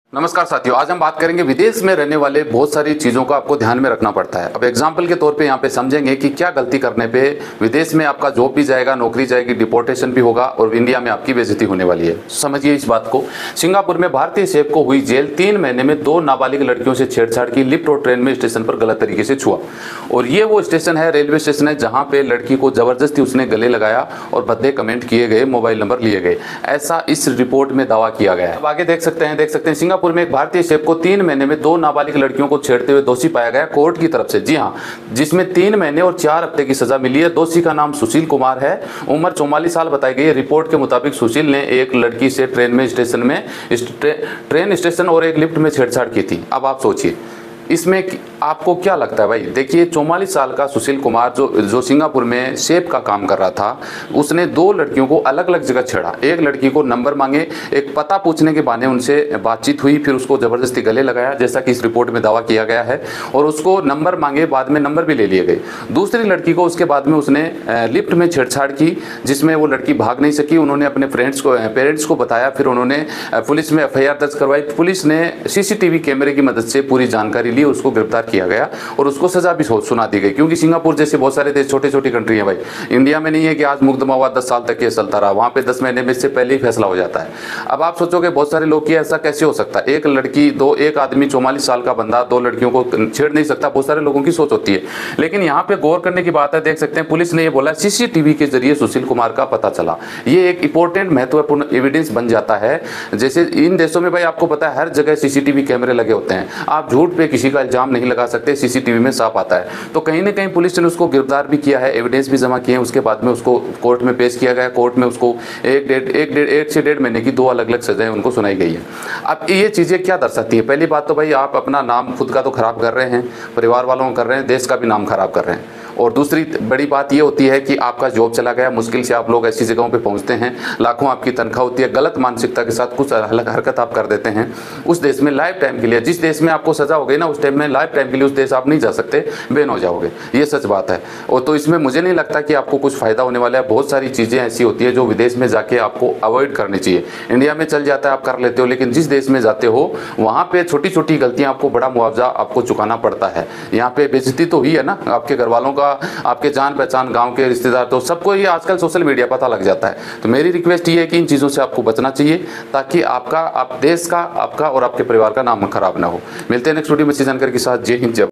नमस्कार साथियों, आज हम बात करेंगे विदेश में रहने वाले बहुत सारी चीज़ों को आपको ध्यान में रखना पड़ता है। अब एग्जाम्पल के तौर पे यहाँ पे समझेंगे कि क्या गलती करने पे विदेश में आपका जॉब भी जाएगा, नौकरी जाएगी, डिपोर्टेशन भी होगा और इंडिया में आपकी बेइज्जती होने वाली है। समझिए इस बात को। सिंगापुर में भारतीय शेफ को हुई जेल, 3 महीने में 2 नाबालिग लड़कियों से छेड़छाड़ की, लिफ्ट और ट्रेन में स्टेशन पर गलत तरीके से छुआ। और ये वो स्टेशन है, रेलवे स्टेशन है, जहाँ पे लड़की को जबरदस्ती उसने गले लगाया और भद्दे कमेंट किए गए, मोबाइल नंबर लिए गए, ऐसा इस रिपोर्ट में दावा किया गया है। अब आगे देख सकते हैं सिंगापुर में एक भारतीय शेफ को 3 महीने में 2 नाबालिग लड़कियों को छेड़ते हुए दोषी पाया गया कोर्ट की तरफ से। जी हां, जिसमें 3 महीने और 4 हफ्ते की सजा मिली है। दोषी का नाम सुशील कुमार है, उम्र 44 साल बताई गई है। रिपोर्ट के मुताबिक सुशील ने एक लड़की से ट्रेन स्टेशन और एक लिफ्ट में छेड़छाड़ की थी। अब आप सोचिए इसमें आपको क्या लगता है भाई? देखिए 44 साल का सुशील कुमार जो सिंगापुर में शेफ का काम कर रहा था, उसने 2 लड़कियों को अलग अलग जगह छेड़ा। एक लड़की को नंबर मांगे, एक पता पूछने के बहाने उनसे बातचीत हुई, फिर उसको जबरदस्ती गले लगाया जैसा कि इस रिपोर्ट में दावा किया गया है, और उसको नंबर मांगे, बाद में नंबर भी ले लिए गए। दूसरी लड़की को उसके बाद में उसने लिफ्ट में छेड़छाड़ की, जिसमें वो लड़की भाग नहीं सकी। उन्होंने अपने पेरेंट्स को बताया, फिर उन्होंने पुलिस में FIR दर्ज करवाई। पुलिस ने CCTV कैमरे की मदद से पूरी जानकारी, उसको गिरफ्तार किया गया और उसको सजा भी सुना दी गई। क्योंकि सिंगापुर जैसे बहुत सारे देश, छोटी छोटी कंट्री है भाई, इंडिया में नहीं है कि आज मुकदमा हुआ 10 साल तक ये चलता रहा, वहां पे 10 महीने में इससे पहले ही फैसला हो जाता है। अब आप सोचोगे बहुत सारे लोग कि ऐसा कैसे हो सकता है, एक आदमी 44 साल का बंदा 2 लड़कियों को छेड़ नहीं सकता। बहुत सारे लोगों की सोच होती है, लेकिन यहाँ पे गौर करने की बात है। देख सकते हैं पुलिस ने ये बोला CCTV के जरिए सुशील कुमार का पता चला। ये एक इंपॉर्टेंट महत्वपूर्ण एविडेंस बन जाता है। जैसे इन देशों में भाई आपको पता है हर जगह CCTV कैमरे लगे होते हैं, आप झूठ पे किसी का इल्जाम नहीं लगा सकते, CCTV में साफ आता है। तो कहीं ना कहीं पुलिस ने उसको गिरफ्तार भी किया है, एविडेंस भी जमा किए हैं। उसके बाद में उसको कोर्ट में पेश किया गया। कोर्ट में उसको 1 से 1.5 महीने की 2 अलग अलग सजाएं उनको सुनाई गई है। अब ये चीज़ें क्या दर्शाती है? पहली बात तो भाई आप अपना नाम खुद का तो खराब कर रहे हैं, परिवार वालों का कर रहे हैं, देश का भी नाम खराब कर रहे हैं। और दूसरी बड़ी बात ये होती है कि आपका जॉब चला गया, मुश्किल से आप लोग ऐसी जगहों पे पहुंचते हैं, लाखों आपकी तनख्वाह होती है, गलत मानसिकता के साथ कुछ अलग हरकत आप कर देते हैं, उस देश में लाइफ टाइम के लिए, जिस देश में आपको सजा हो गई ना उस टाइम में लाइफ टाइम के लिए उस देश आप नहीं जा सकते, बैन हो जाओगे। ये सच बात है। और तो इसमें मुझे नहीं लगता कि आपको कुछ फायदा होने वाला है। बहुत सारी चीज़ें ऐसी होती है जो विदेश में जाके आपको अवॉइड करनी चाहिए। इंडिया में चल जाता है, आप कर लेते हो, लेकिन जिस देश में जाते हो वहाँ पे छोटी छोटी गलतियाँ आपको बड़ा मुआवजा आपको चुकाना पड़ता है। यहाँ पे बेइज्जती तो हुई है ना, आपके घर वालों का, आपके जान पहचान, गांव के रिश्तेदार, तो सबको ये आजकल सोशल मीडिया पता लग जाता है। तो मेरी रिक्वेस्ट ये है कि इन चीज़ों से आपको बचना चाहिए, ताकि आप देश का, आपका और आपके परिवार का नाम खराब ना हो। मिलते हैं नेक्स्ट वीडियो में इसी जानकारी के साथ। जय हिंद, जय